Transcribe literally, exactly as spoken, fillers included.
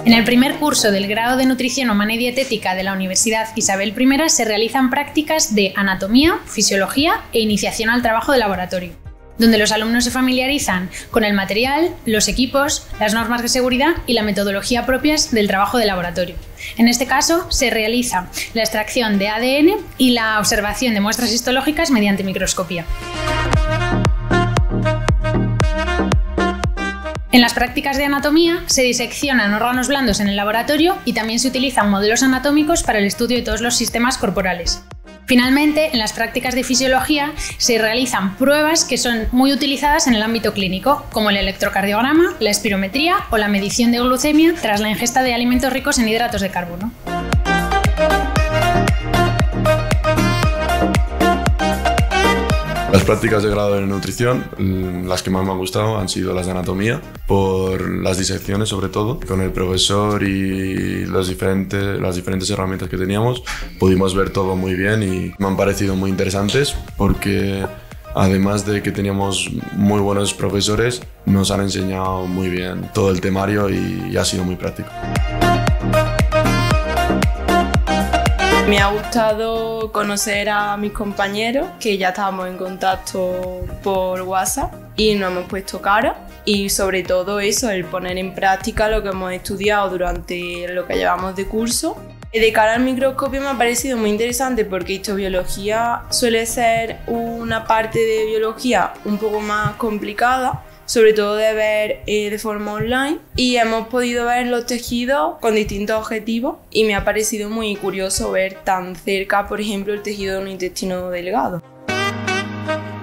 En el primer curso del grado de Nutrición Humana y Dietética de la Universidad Isabel primera se realizan prácticas de anatomía, fisiología e iniciación al trabajo de laboratorio, donde los alumnos se familiarizan con el material, los equipos, las normas de seguridad y la metodología propias del trabajo de laboratorio. En este caso, se realiza la extracción de A D N y la observación de muestras histológicas mediante microscopía. En las prácticas de anatomía se diseccionan órganos blandos en el laboratorio y también se utilizan modelos anatómicos para el estudio de todos los sistemas corporales. Finalmente, en las prácticas de fisiología se realizan pruebas que son muy utilizadas en el ámbito clínico, como el electrocardiograma, la espirometría o la medición de glucemia tras la ingesta de alimentos ricos en hidratos de carbono. Las prácticas de grado de nutrición, las que más me han gustado han sido las de anatomía, por las disecciones sobre todo. Con el profesor y los diferentes, las diferentes herramientas que teníamos pudimos ver todo muy bien y me han parecido muy interesantes porque además de que teníamos muy buenos profesores, nos han enseñado muy bien todo el temario y, y ha sido muy práctico. Me ha gustado conocer a mis compañeros, que ya estábamos en contacto por WhatsApp y nos hemos puesto cara, y sobre todo eso, el poner en práctica lo que hemos estudiado durante lo que llevamos de curso. De cara al microscopio me ha parecido muy interesante porque histobiología suele ser una parte de biología un poco más complicada, sobre todo de ver eh, de forma online, y hemos podido ver los tejidos con distintos objetivos y me ha parecido muy curioso ver tan cerca, por ejemplo, el tejido de un intestino delgado.